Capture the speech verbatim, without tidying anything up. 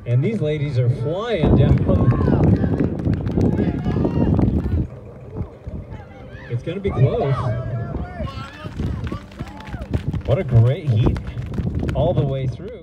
And these ladies are flying down. It's going to be close. What a great heat all the way through.